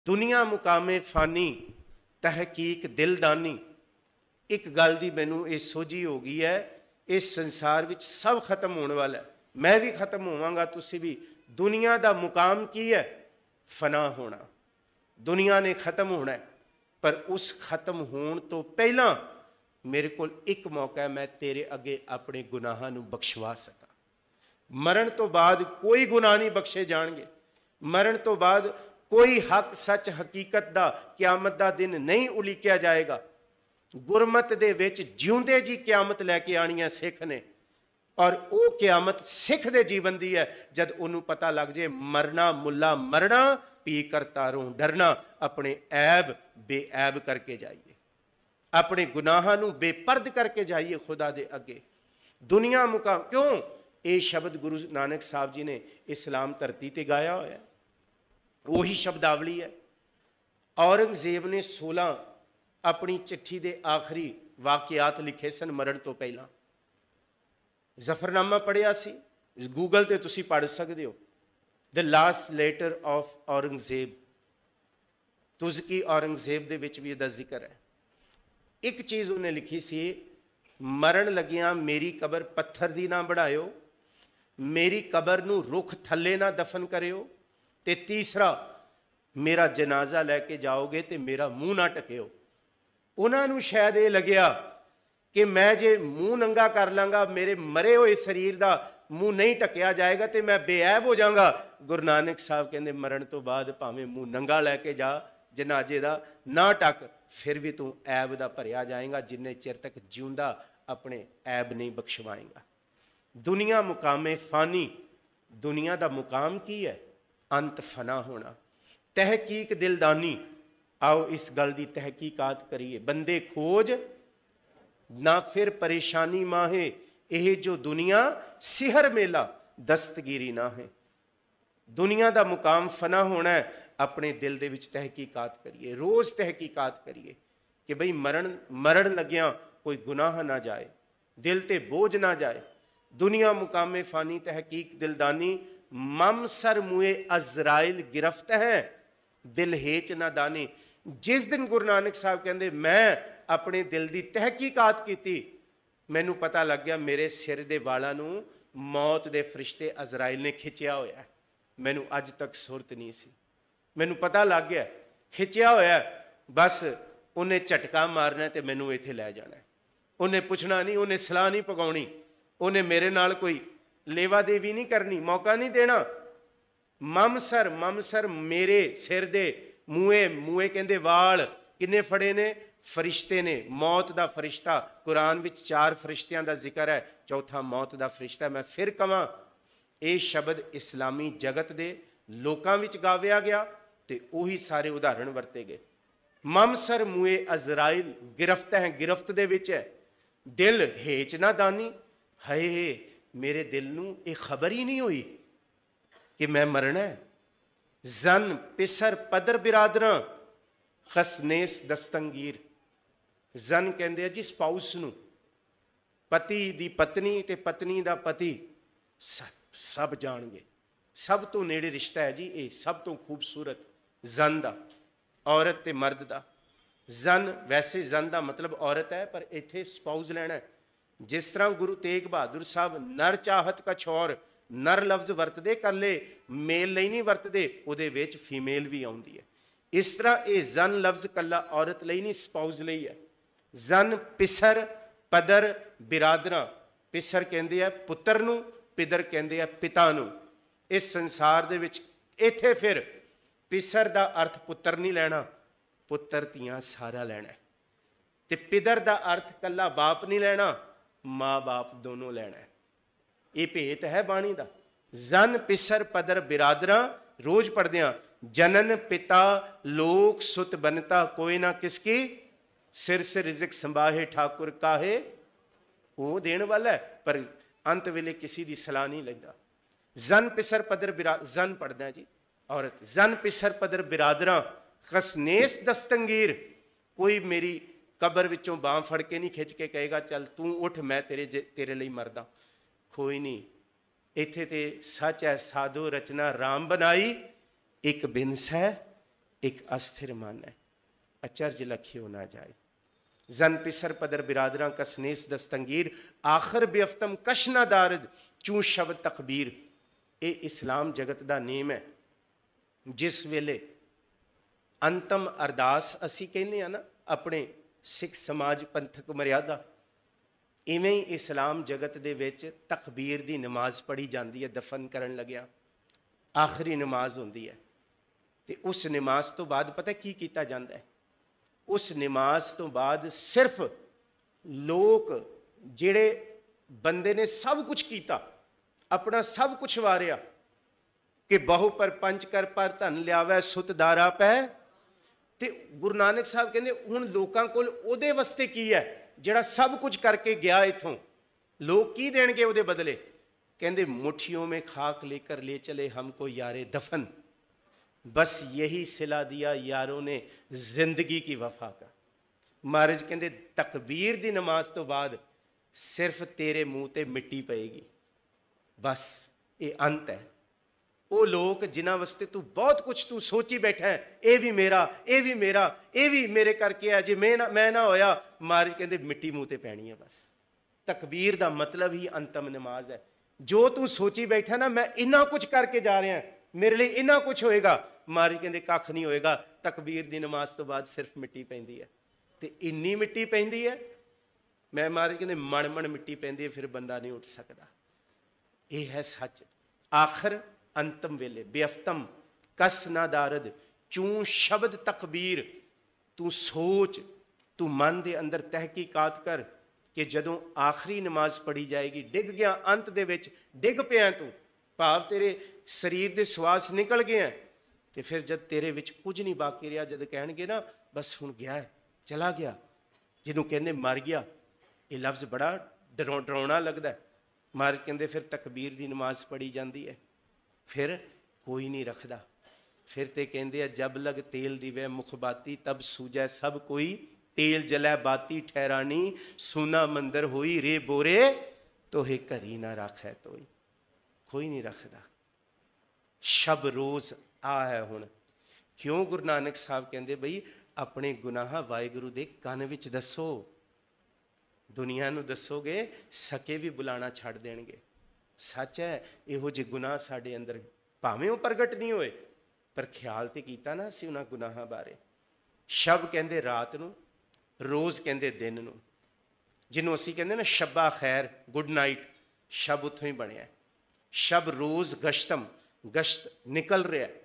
दुनिया मुकामे फानी तहकीक दिलदानी। एक गल दी मैनू ये सोझी हो गई है, इस संसार विच सब खत्म होने वाला है, मैं भी खत्म होवांगा, तुसी भी। दुनिया का मुकाम की है? फना होना। दुनिया ने खत्म होना है, पर उस खत्म होने तो पहला मेरे को एक मौका है, मैं तेरे अगे अपने गुनाहां नू बख्शवा सका। मरण तो बाद कोई गुनाह नहीं बख्शे जाएंगे। मरण तो बाद कोई हक सच हकीकत दा क्यामत दा दिन नहीं उलीकिया जाएगा। गुरमत दे विच जिउंदे जी क्यामत लैके आनी है सिख ने, और वो क्यामत सिख दे जीवन दी है जद उन्होंने पता लग जाए मरना मुला मरना, पी कर तारों डरना। अपने ऐब बेऐब करके जाइए, अपने गुनाहां नू बेपर्द करके जाइए खुदा दे अगे। दुनिया मुकाम क्यों? ये शब्द गुरु नानक साहब जी ने इस्लाम धरती ते गाया होया, वही शब्दावली है। औरंगजेब ने 16 अपनी चिट्ठी के आखिरी वाकियात लिखे सन मरण तो पहला। जफरनामा पढ़िया सी, गूगल ते तुसी पढ़ सकते हो। The last letter of Aurangzeb, तुज़की औरंगजेब दे विच भी इहदा जिक्र है। एक चीज़ उन्हें लिखी सी, मरण लगिया मेरी कबर पत्थर दी ना बढ़ायो, मेरी कबर नू रुख थले ना दफन करियो, ते तीसरा मेरा जनाजा लैके जाओगे तो मेरा मूँह ना टकियो। उन्होंने शायद ये लग्या कि मैं जे मूँह नंगा कर लाँगा, मेरे मरे हुए शरीर का मूँह नहीं टकिया जाएगा तो मैं बेऐब हो जाऊँगा। गुरु नानक साहब कहते मरण तो बाद भावें मूँह नंगा लैके जा, जनाजे का ना टक, फिर भी तू ऐब का भरिया जाएगा, जिन्ने चिर तक जिउंदा अपने ऐब नहीं बख्शवाएगा। दुनिया मुकामे फानी, दुनिया का मुकाम की है? अंत फना होना। तहकीक दिलदानी, आओ इस गल की तहकीकात करिए। बंदे खोज ना फिर परेशानी माहे, यह जो दुनिया सिहर मेला दस्तगिरी ना है। दुनिया का मुकाम फना होना है, अपने दिल दे विच तहकीकात करिए, रोज़ तहकीकात करिए कि बई मरण लग्या कोई गुनाह ना जाए, दिल ते बोझ ना जाए। दुनिया मुकामे फानी तहकीक दिलदानी, मम सर मुए अजराइल गिरफ्त है, दिल हेच ना दानी। जिस दिन गुरु नानक साहब कहते मैं अपने दिल की तहकीकात की, मैनू पता लग गया मेरे सिर के वालों नू मौत के फरिश्ते अजराइल ने खिंचिया होया। मैनू अज तक सुरत नहीं सी, मैनू पता लग गया खिंचिया होया, बस उन्हें झटका मारना तो मैनू इत्थे लै जाना। उन्हें पुछना नहीं, उन्हें सलाह नहीं पकाउणी, उन्हें मेरे नाल कोई लेवा देवी नहीं करनी, मौका नहीं देना। मम सर मेरे सिर दे मूए, मूए कहते वाल किन्ने फड़े ने? फरिश्ते ने, मौत का फरिश्ता। कुरान विच 4 फरिश्तियां का जिक्र है, चौथा मौत का फरिश्ता। मैं फिर कहां, ये शब्द इस्लामी जगत के लोगों विच गाविया गया तो उही सारे उदाहरण वरते गए। मम सर मूए अजराइल गिरफ्त है, गिरफ्त दे विच है, दिल हेच ना दानी। हाय मेरे दिल नू ये खबर ही नहीं हुई कि मैं मरना है। जन पिसर पदर बिरादरा खसनेस दस्तंगीर। जन कहते हैं जी स्पाउस नू, पति दी पत्नी ते पत्नी दा पति सब जाणगे, सब तो नेड़े रिश्ता है जी ये, सब तो खूबसूरत जन दा, औरत ते मर्द दा। जन वैसे जन दा मतलब औरत है, पर इत्थे स्पाउस लेना है। जिस तरह गुरु तेग बहादुर साहब नर चाहत कछौर, नर लफ्ज वरतदे कल्ले, मेल नहीं नहीं वरतदे, उहदे विच फीमेल भी आउंदी है। इस तरह ये जन लफ्ज कल्ला औरत लई नहीं, स्पाउस लई है। जन पिसर पदर बिरादरा, पिसर कहते हैं पुत्र नू, पिदर कहते हैं पिता नू। इस संसार दे विच इत्थे फिर पिसर का अर्थ पुत्र नहीं लेना, पुत्र धीआं सारा लेना है, ते पिदर का अर्थ कल्ला बाप नहीं लेना, माँ बाप दोनों लेना है। ये भेत है बाणी का। जन पिसर पदर बिरादरा, रोज पढ़दे हां, जनन पिता लोक सुत बनता, कोई ना किसकी सिर से रिजिक संभाहे ठाकुर काहे, वो देने वाला है, पर अंत वेले किसी की सलाह नहीं लेंदा। जन पिसर पदर जन पढ़दा जी औरत, जन पिसर पदर बिरादरा खसनेस दस्तंगीर। कोई मेरी कबर विचों बांह फड़ के नहीं खिंच के कहेगा चल तू उठ मैं तेरे लिए मरदा, कोई नहीं। इत्थे ते सच है साधु रचना राम बनाई, एक बिनस है एक अस्थिर मन है, अचरज लखियो ना जाए। जन पिसर पदर बिरादरा कसनेस दस्तंगीर, आखिर बेअफ्तम कशना दारद चू शब्द तकबीर। ये इस्लाम जगत का नेम है। जिस वेले अंतम अरदास असी कहने ना अपने सिख समाज पंथक मर्यादा, इवें ही इस्लाम जगत दे विच तकबीर दी नमाज पढ़ी जाती है। दफन करन लग्या आखिरी नमाज होंदी है, ते उस नमाज तो बाद पता की कीता जाता है? उस नमाज तो बाद सिर्फ लोग जिहड़े बंदे ने सब कुछ किया, अपना सब कुछ वारिया कि बहु पर पंच कर पर धन लियावै सुत दारा पै, ते गुरु नानक साहब कहते हुण लोकां कोल उहदे वास्ते की है जिहड़ा सब कुछ करके गया इथों। लोग की देणगे उहदे बदले? कहते मुट्ठियों में खाक लेकर ले चले हमको यारे दफन, बस यही सिला दिया यारों ने जिंदगी की वफा का। महाराज कहते तकबीर दी नमाज तो बाद सिर्फ तेरे मुंह ते मिट्टी पएगी, बस ये अंत है। वो लोग जिन्हां वास्ते तू बहुत कुछ तू सोची बैठा है, ये भी मेरा, ये भी मेरा, ये भी मेरे करके है, जे मैं ना होया, महाराज कहते मिट्टी मुंह ते पैनी है। बस तकबीर का मतलब ही अंतम नमाज है। जो तू सोची बैठा ना मैं इन्ना कुछ करके जा रहा, मेरे लिए इन्ना कुछ होएगा, महाराज कहते कख नहीं होएगा। तकबीर की नमाज तो बाद सिर्फ मिट्टी पैंदी है, ते इन्नी मिट्टी पैंदी है, मैं महाराज कहते मण मण मिट्टी पैंदी है, फिर बंदा नहीं उठ सकता। ये है सच। आखिर अंतम वेले बेअफ्तम कस ना दारद चू शब्द तकबीर। तू सोच, तू मन के अंदर तहकीकात कर कि जदों आखिरी नमाज पढ़ी जाएगी, डिग गया अंत दे विच, डिग पिया तू, भाव तेरे शरीर के श्वास निकल गए हैं, तो फिर जब तेरे विच कुछ नहीं बाकी रहा, जब कहेंगे ना बस हुण गया है, चला गया, जिन्हों कहते मर गया, ये लफ्ज़ बड़ा डरावना लगता है। महाराज कहते फिर तकबीर की नमाज पढ़ी जाती है, फिर कोई नहीं रखता। फिर तो कहते जब लग तेल दिवे मुख बाती, तब सूझै सब कोई, तेल जलै बाती ठहरानी, सोना मंदिर होई रे बोरे, तो हे घरी ना रख है तो कोई नहीं रखता। शब रोज़ आ है हुण। क्यों गुरु नानक साहब कहते बई अपने गुनाह वाहिगुरु दे कन विच दसो, दुनिया नूं दसोगे सके भी बुलाना छड़ देणगे। सच है इहो जे गुनाह साडे अंदर भावें वो प्रगट नहीं होए, पर ख्याल तो किया ना असीं उन्हां गुनाहां बारे। शब कहते रात नूं, रोज़ कहते दिन नूं, जिन्हों असीं कहते ना शब्बा खैर गुड नाइट, शब उत्थों ही बनिया। शब रोज़ गश्तम, गश्त निकल रहा है,